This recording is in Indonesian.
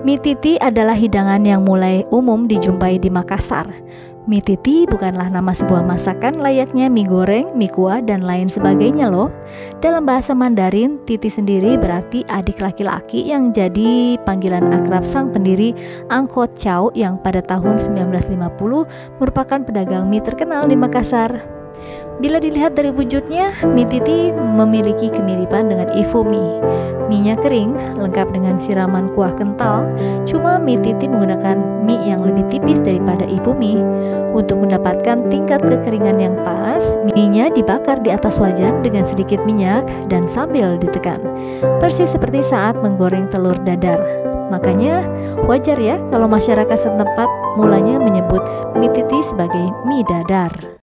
Mie titi adalah hidangan yang mulai umum dijumpai di Makassar. Mie titi bukanlah nama sebuah masakan layaknya mie goreng, mie kuah, dan lain sebagainya loh. Dalam bahasa Mandarin, titi sendiri berarti adik laki-laki yang jadi panggilan akrab sang pendiri Angkot Chow yang pada tahun 1950 merupakan pedagang mie terkenal di Makassar. Bila dilihat dari wujudnya, mie titi memiliki kemiripan dengan ifu mie. Mie-nya kering, lengkap dengan siraman kuah kental. Cuma mie titi menggunakan mie yang lebih tipis daripada ifu mie. Untuk mendapatkan tingkat kekeringan yang pas, mie-nya dibakar di atas wajan dengan sedikit minyak dan sambil ditekan. Persis seperti saat menggoreng telur dadar. Makanya wajar ya kalau masyarakat setempat mulanya menyebut mie titi sebagai mie dadar.